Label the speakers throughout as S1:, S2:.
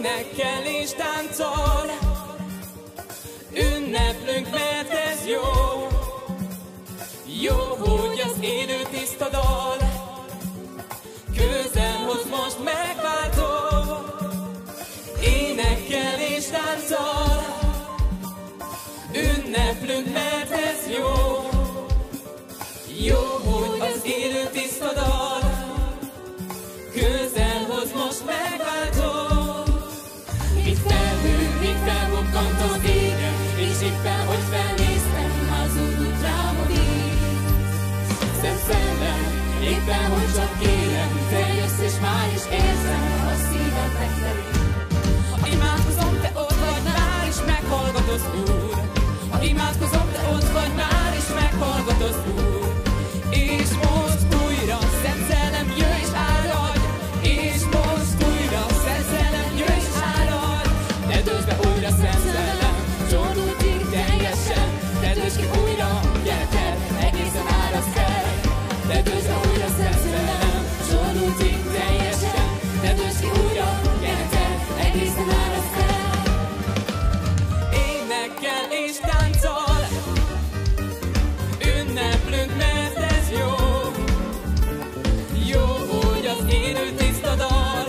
S1: énekkel és tánccal, ünneplünk, mert ez jó. Jó, hogy az élő tiszta dal közel hoz most megváltó. Énekkel és tánccal, ünneplünk, mert ez jó. Jó, hogy az élő tiszta dal közel hoz most megváltó. Mint felhő, mint felbukkant az égen, és éppen, hogy felnéztem, házódott rám a víz. Szent Szellem, éppen, hogy csak kérem, te jössz, és már is érzem a szívem megterít. Ha imádkozom, te ott vagy, már is meghallgatod, Úr. Ha imádkozom, te ott vagy, már is meghallgatod, Úr. És most újra, Szent Szellem, jöjj és áradj. És most újra, Szent Szellem, jöjj és áradj. Te dönts be újra, Szent Szellem, csordultig teljesen. Te dönts ki újra, gyere te, egészen áradsz fel. Te dönts be újra, Szent Szellem, csordultig teljesen. Te dönts ki újra, gyere te, egészen áradsz fel. Énekkel és tánccal, ünneplünk, mert ez jó. Jó, hogy az élő tiszta dal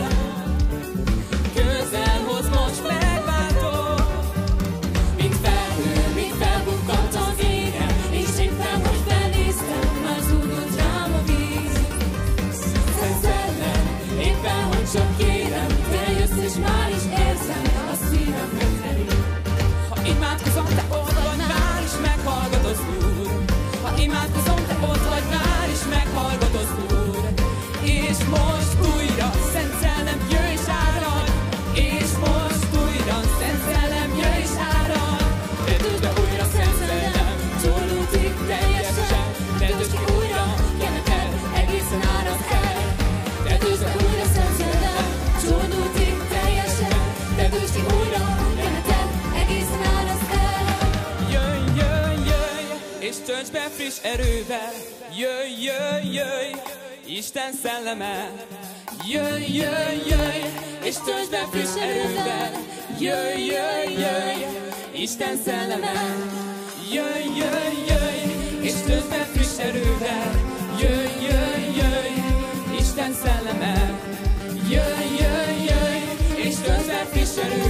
S1: közel hoz most megváltó. Mint felhő, mint felbukkant az égen, és éppen, hogy felnéztem, már zúdult rám a víz. Szent Szellem, éppen, hogy csak kérem, te jössz, és már is érzem, a szívem megterít. Ha imádkozom, te ott vagy, már is meghallgatod, Úr. Ha imádkozom, te ott vagy, már is meghallgatod, Úr. És most újra, Szent Szellem, jöjj és áradj. És most újra, Szent Szellem, jöjj és áradj. Te dönts be újra, Szent Szellem, csordultig teljesen. Te dönts ki újra, gyere te, egészen áradsz el. Te dönts be újra, Szent Szellem, csordultig teljesen. Te dönts ki újra, gyere te, egészen áradsz el. Jöjj, jöjj, jöjj, és töltsd be friss erővel. Jöjj, jöjj, jöjj, Isten szelleme. Jöjj, jöjj, jöjj, és töltsd be friss erővel. Jöjj, jöjj, jöjj, Isten szelleme. Jöjj, jöjj, jöjj, és töltsd be friss erővel. Jöjj, jöjj, jöjj, Isten szelleme. Jöjj, jöjj, jöjj, és töltsd be friss erővel.